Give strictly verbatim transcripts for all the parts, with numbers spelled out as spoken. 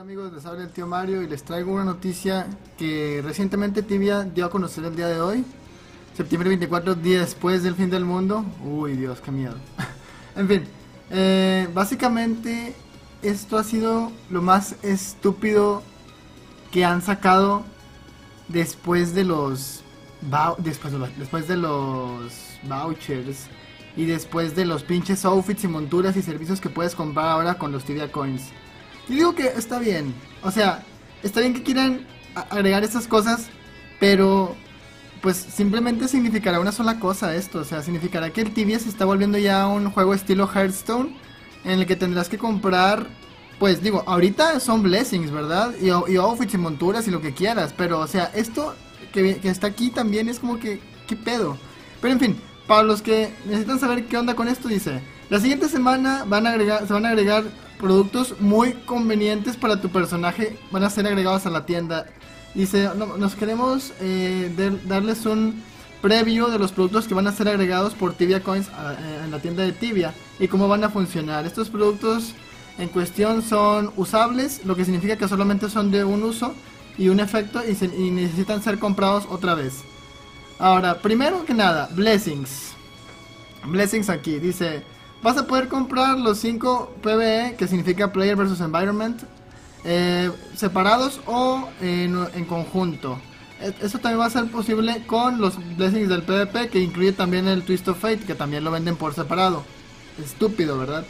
amigos? Les habla el tío Mario y les traigo una noticia que recientemente Tibia dio a conocer el día de hoy, septiembre veinticuatro, día después del fin del mundo. Uy, Dios, qué miedo. En fin, eh, básicamente esto ha sido lo más estúpido que han sacado después de los después de los, después de los vouchers y después de los pinches outfits y monturas y servicios que puedes comprar ahora con los Tibia Coins. Yo digo que está bien, o sea, está bien que quieran agregar estas cosas, pero pues simplemente significará una sola cosa esto, o sea, significará que el Tibia se está volviendo ya un juego estilo Hearthstone, en el que tendrás que comprar, pues digo, ahorita son blessings, ¿verdad? Y, y outfits y monturas y lo que quieras, pero o sea, esto que, que está aquí también es como que, ¿qué pedo? Pero en fin, para los que necesitan saber qué onda con esto, dice, la siguiente semana van a agregar, se van a agregar productos muy convenientes para tu personaje, van a ser agregados a la tienda. Dice, no, nos queremos eh, de, darles un preview de los productos que van a ser agregados por Tibia Coins a, a, en la tienda de Tibia y cómo van a funcionar. Estos productos en cuestión son usables, lo que significa que solamente son de un uso y un efecto y, se, y necesitan ser comprados otra vez. Ahora, primero que nada, Blessings. Blessings aquí, dice, vas a poder comprar los cinco P V E, que significa Player versus Environment, eh, separados o en, en conjunto. Eso también va a ser posible con los Blessings del PvP, que incluye también el Twist of Fate, que también lo venden por separado. Estúpido, ¿verdad?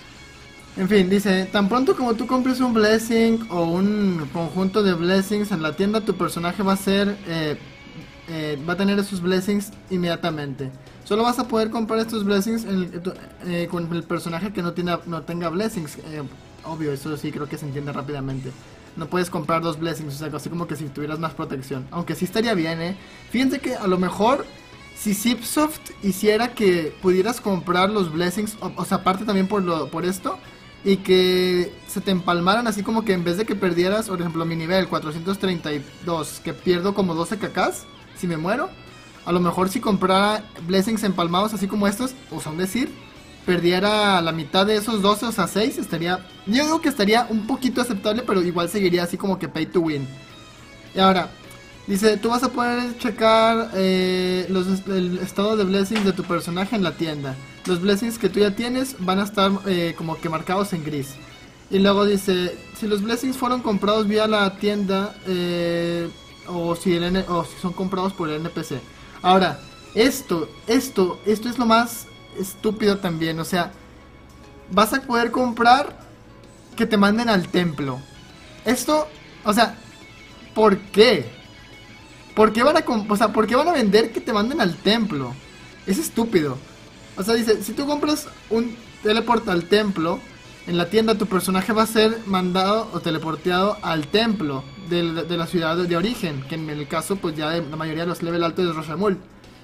En fin, dice, tan pronto como tú compres un Blessing o un conjunto de Blessings en la tienda, tu personaje va a ser... Eh, eh, va a tener esos Blessings inmediatamente. Solo vas a poder comprar estos Blessings en el, eh, con el personaje que no, tiene, no tenga Blessings. Eh, obvio, eso sí creo que se entiende rápidamente. No puedes comprar dos Blessings, o sea, así como que si tuvieras más protección. Aunque sí estaría bien, eh. Fíjense que a lo mejor si Zipsoft hiciera que pudieras comprar los Blessings, o, o sea, aparte también por, lo, por esto, y que se te empalmaran así como que en vez de que perdieras, por ejemplo, mi nivel cuatrocientos treinta y dos, que pierdo como doce cacas si me muero. A lo mejor si comprara Blessings empalmados así como estos, o son decir, perdiera la mitad de esos doce, o sea seis, estaría... Yo digo que estaría un poquito aceptable, pero igual seguiría así como que pay to win. Y ahora, dice, tú vas a poder checar eh, los, el estado de Blessings de tu personaje en la tienda. Los Blessings que tú ya tienes van a estar eh, como que marcados en gris. Y luego dice, si los Blessings fueron comprados vía la tienda, eh, o, si el N o si son comprados por el N P C. Ahora, esto, esto, esto es lo más estúpido también, o sea, vas a poder comprar que te manden al templo. Esto, o sea, ¿por qué? ¿Por qué van a, o sea, ¿por qué van a vender que te manden al templo? Es estúpido. O sea, dice, si tú compras un teleport al templo, en la tienda tu personaje va a ser mandado o teleporteado al templo de, de la ciudad de, de origen, que en el caso pues ya de la mayoría de los level altos de Roshemul.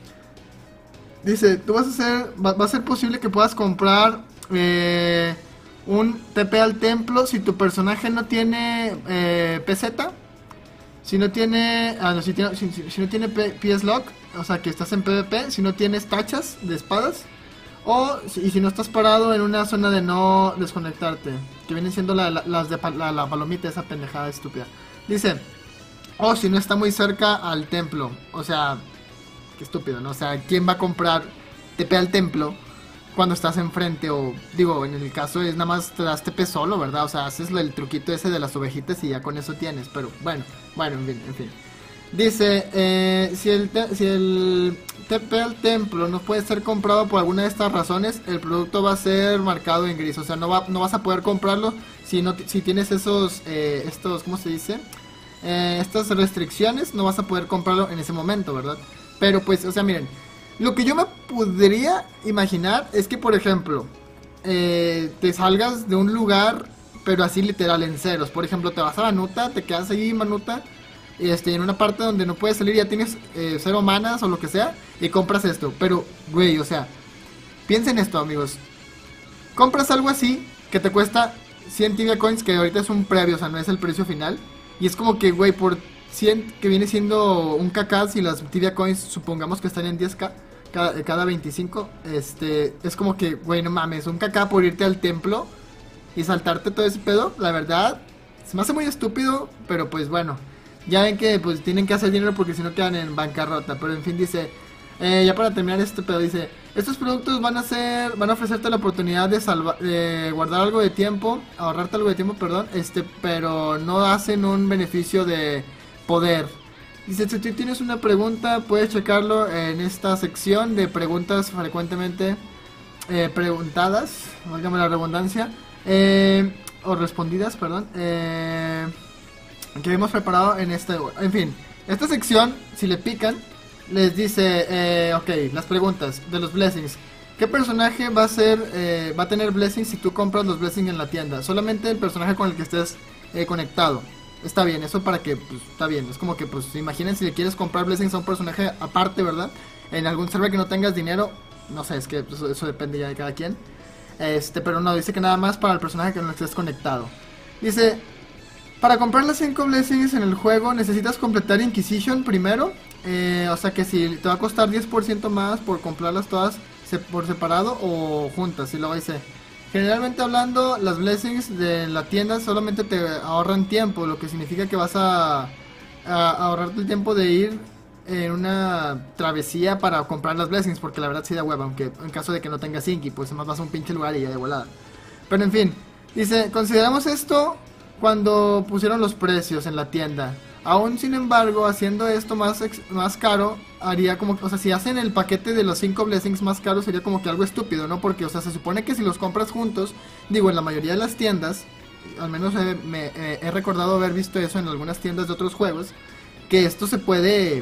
Dice, tú vas a hacer, va, va a ser posible que puedas comprar eh, un T P al templo si tu personaje no tiene eh, P Z, si no tiene, ah, no, si, tiene si, si no tiene P S Lock, o sea que estás en PvP, si no tienes tachas de espadas, o si, y si no estás parado en una zona de no desconectarte, que vienen siendo la, la, las de la, la palomita, esa pendejada estúpida. Dice, o si no está muy cerca al templo, o sea... Qué estúpido, ¿no? O sea, ¿quién va a comprar T P al templo cuando estás enfrente? O, digo, en el caso es nada más te das T P solo, ¿verdad? O sea, haces el truquito ese de las ovejitas y ya con eso tienes. Pero, bueno, bueno, en fin, en fin. Dice, eh, si, el te si el T P al templo no puede ser comprado por alguna de estas razones, el producto va a ser marcado en gris. O sea, no, va, no vas a poder comprarlo si, no si tienes esos, eh, estos, ¿cómo se dice? Eh, estas restricciones, no vas a poder comprarlo en ese momento, ¿verdad? Pero pues, o sea, miren, lo que yo me podría imaginar es que, por ejemplo, eh, te salgas de un lugar, pero así literal en ceros. Por ejemplo, te vas a Manuta, te quedas ahí en Manuta, este, en una parte donde no puedes salir, ya tienes eh, cero manas o lo que sea, y compras esto. Pero, güey, o sea, piensen esto, amigos. Compras algo así, que te cuesta cien Tibia Coins, que ahorita es un previo, o sea, no es el precio final. Y es como que, güey, por... cien, que viene siendo un K K, si las Tibia Coins supongamos que están en diez K cada, cada veinticinco, este, es como que, güey, no mames, un K K por irte al templo y saltarte todo ese pedo, la verdad, Se me hace muy estúpido, pero pues bueno. Ya ven que pues tienen que hacer dinero porque si no quedan en bancarrota. Pero en fin dice, eh, ya para terminar este pedo dice, estos productos van a ser, van a ofrecerte la oportunidad de salvar, de guardar algo de tiempo, ahorrarte algo de tiempo, perdón, este, pero no hacen un beneficio de poder. Dice, si tú tienes una pregunta, puedes checarlo en esta sección de preguntas frecuentemente eh, preguntadas, válgame la redundancia, eh, o respondidas, perdón, eh, que hemos preparado en este, en fin, esta sección, si le pican, les dice, eh, ok, las preguntas de los blessings. ¿Qué personaje va a ser, eh, va a tener blessings si tú compras los blessings en la tienda? Solamente el personaje con el que estés eh, conectado. Está bien, eso para que, pues, está bien. Es como que, pues, imaginen si le quieres comprar blessings a un personaje aparte, ¿verdad? En algún server que no tengas dinero, no sé, es que pues, eso depende ya de cada quien. Este, pero no, dice que nada más para el personaje con el que estés conectado. Dice, para comprar las cinco blessings en el juego necesitas completar Inquisition primero. Eh, o sea que si te va a costar diez por ciento más por comprarlas todas se, por separado o juntas. Y luego dice, generalmente hablando, las blessings de la tienda solamente te ahorran tiempo, lo que significa que vas a, a ahorrarte el tiempo de ir en una travesía para comprar las blessings, porque la verdad sí da hueva, aunque en caso de que no tengas Inky, pues más vas a un pinche lugar y ya de volada. Pero en fin, dice, consideramos esto cuando pusieron los precios en la tienda. Aún sin embargo, haciendo esto más, más caro, haría como, o sea, si hacen el paquete de los cinco blessings más caros, sería como que algo estúpido, ¿no? Porque, o sea, se supone que si los compras juntos, digo, en la mayoría de las tiendas, al menos he, me, eh, he recordado haber visto eso en algunas tiendas de otros juegos, que esto se puede,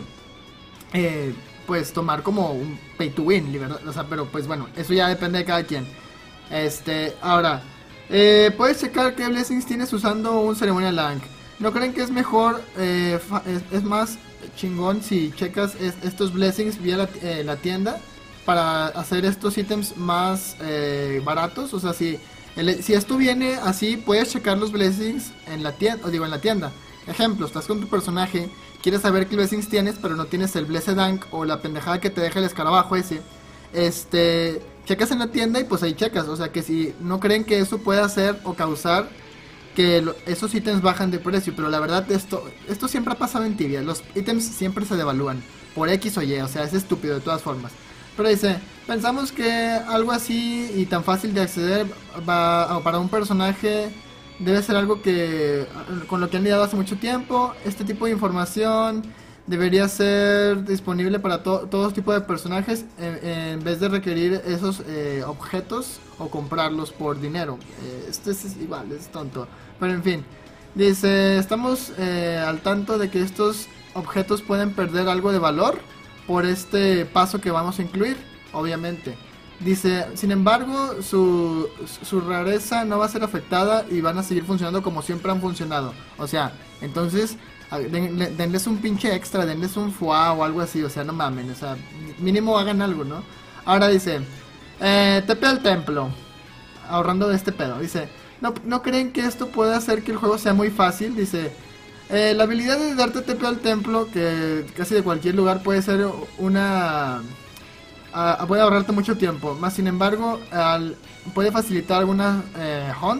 eh, pues, tomar como un pay to win, ¿verdad? O sea, pero pues bueno, eso ya depende de cada quien. Este, ahora, eh, puedes checar qué blessings tienes usando un Ceremonial Lang. ¿No creen que es mejor, eh, es, es más chingón si checas es, estos blessings vía la, eh, la tienda para hacer estos ítems más eh, baratos? O sea, si, el, si esto viene así, puedes checar los blessings en la tienda, o digo en la tienda. Ejemplo, estás con tu personaje, quieres saber qué blessings tienes, pero no tienes el Blessed Dank o la pendejada que te deja el escarabajo ese. Este, checas en la tienda y pues ahí checas. O sea, que si no creen que eso puede hacer o causar que lo, esos ítems bajan de precio, pero la verdad esto esto siempre ha pasado en Tibia, los ítems siempre se devalúan por X o Y, o sea, es estúpido de todas formas. Pero dice, pensamos que algo así y tan fácil de acceder va, para un personaje debe ser algo que con lo que han lidiado hace mucho tiempo. Este tipo de información debería ser disponible para to todo tipo de personajes en, en vez de requerir esos eh, objetos o comprarlos por dinero. Eh, esto es igual, es tonto. Pero en fin, dice, estamos eh, al tanto de que estos objetos pueden perder algo de valor por este paso que vamos a incluir, obviamente. Dice, sin embargo, su, su rareza no va a ser afectada y van a seguir funcionando como siempre han funcionado. O sea, entonces, den, denles un pinche extra, denles un foie o algo así, o sea, no mamen, o sea, mínimo hagan algo, ¿no? Ahora dice, eh, T P al templo, ahorrando de este pedo, dice, ¿no, ¿no creen que esto puede hacer que el juego sea muy fácil? Dice, eh, la habilidad de darte T P al templo, que casi de cualquier lugar puede ser una... Uh, puede ahorrarte mucho tiempo, más sin embargo al, puede facilitar alguna eh, hunt.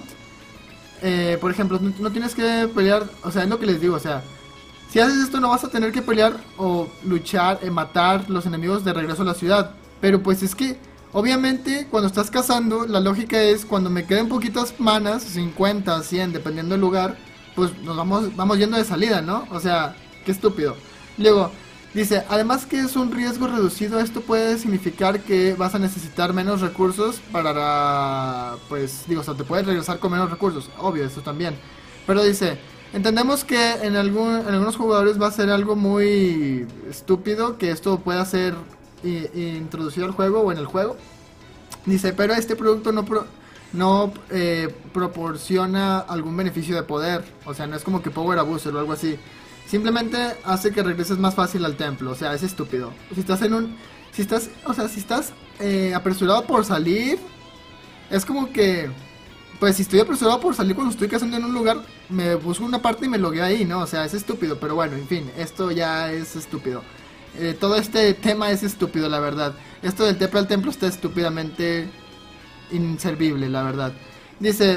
Eh, por ejemplo, no, no tienes que pelear, o sea, es lo que les digo, o sea, si haces esto no vas a tener que pelear o luchar, eh, matar los enemigos de regreso a la ciudad. Pero pues es que, obviamente, cuando estás cazando, la lógica es cuando me queden poquitas manas, cincuenta, cien, dependiendo del lugar, pues nos vamos, vamos yendo de salida, ¿no? O sea, qué estúpido. Luego, dice, además que es un riesgo reducido, esto puede significar que vas a necesitar menos recursos para, pues, digo, o sea, te puedes regresar con menos recursos, obvio, eso también. Pero dice, entendemos que en, algún, en algunos jugadores va a ser algo muy estúpido que esto pueda ser i, introducido al juego o en el juego. Dice, pero este producto no, pro, no eh, proporciona algún beneficio de poder, o sea, no es como que Power Abuser o algo así. Simplemente hace que regreses más fácil al templo, o sea, es estúpido. Si estás en un... Si estás, o sea, si estás eh, apresurado por salir, es como que... Pues si estoy apresurado por salir cuando estoy cazando en un lugar, me busco una parte y me logueo ahí, ¿no? O sea, es estúpido, pero bueno, en fin, esto ya es estúpido. Eh, todo este tema es estúpido, la verdad. Esto del templo al templo está estúpidamente inservible, la verdad. Dice...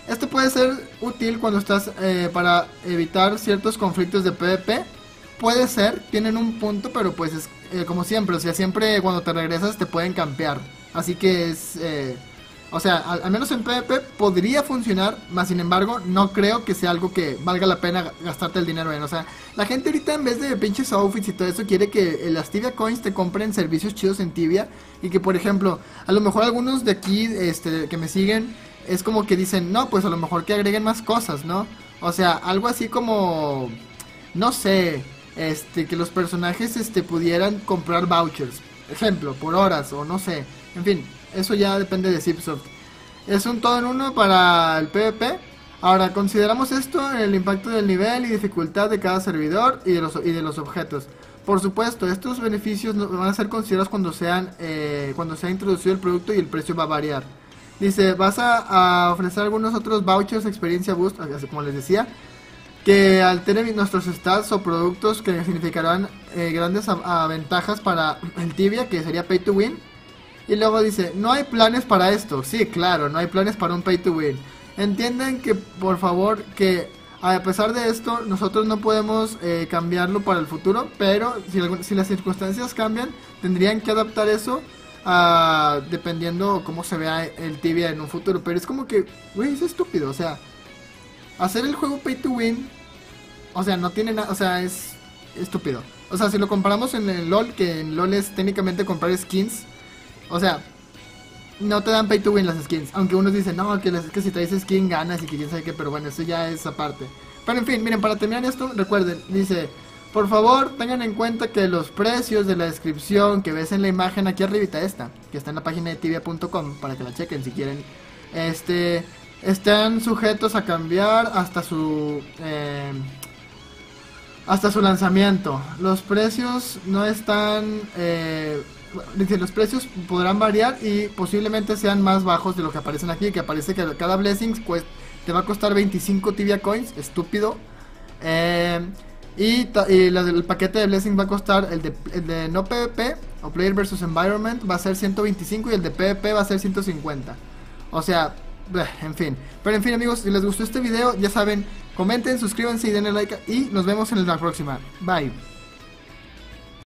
Este puede ser útil cuando estás eh, para evitar ciertos conflictos de PvP. Puede ser, tienen un punto, pero pues es eh, como siempre, o sea, siempre cuando te regresas te pueden campear. Así que es, eh, o sea, al, al menos en PvP podría funcionar, más sin embargo, no creo que sea algo que valga la pena gastarte el dinero en. O sea, la gente ahorita en vez de pinches outfits y todo eso, quiere que eh, las Tibia Coins te compren servicios chidos en Tibia. Y que, por ejemplo, a lo mejor algunos de aquí este, que me siguen, es como que dicen, no, pues a lo mejor que agreguen más cosas, ¿no? O sea, algo así como, no sé... Este, que los personajes este, pudieran comprar vouchers, ejemplo, por horas o no sé, en fin, eso ya depende de Zipsoft. Es un todo en uno para el PvP. Ahora, consideramos esto, el impacto del nivel y dificultad de cada servidor y de los, y de los objetos. Por supuesto, estos beneficios van a ser considerados cuando sean eh, cuando sea introducido el producto y el precio va a variar. Dice, vas a, a ofrecer algunos otros vouchers, experiencia boost, así como les decía, que alteren nuestros stats o productos que significarán eh, grandes a, a ventajas para el Tibia, que sería pay to win. Y luego dice, no hay planes para esto. Sí, claro, no hay planes para un pay to win. Entiendan que, por favor, que a pesar de esto, nosotros no podemos eh, cambiarlo para el futuro, pero si, si las circunstancias cambian, tendrían que adaptar eso a, dependiendo cómo se vea el Tibia en un futuro. Pero es como que, güey, es estúpido, o sea... Hacer el juego pay to win, o sea, no tiene nada, o sea, es estúpido. O sea, si lo comparamos en el LoL, que en LoL es técnicamente comprar skins, o sea, no te dan pay to win las skins. Aunque unos dicen, no, que, las, que si traes skin ganas y que quién sabe qué, pero bueno, eso ya es aparte. Pero en fin, miren, para terminar esto, recuerden, dice, por favor, tengan en cuenta que los precios de la descripción que ves en la imagen aquí arribita, esta, que está en la página de tibia punto com, para que la chequen si quieren, este... están sujetos a cambiar hasta su eh, hasta su lanzamiento. Los precios no están eh, dice, los precios podrán variar y posiblemente sean más bajos de lo que aparecen aquí, que aparece que cada Blessings pues, te va a costar veinticinco Tibia Coins, estúpido. eh, y, y la del paquete de Blessings va a costar, el de, el de no PvP o Player versus Environment va a ser ciento veinticinco y el de PvP va a ser ciento cincuenta. O sea, en fin, pero en fin amigos, si les gustó este video, ya saben, comenten, suscríbanse y denle like y nos vemos en la próxima. Bye.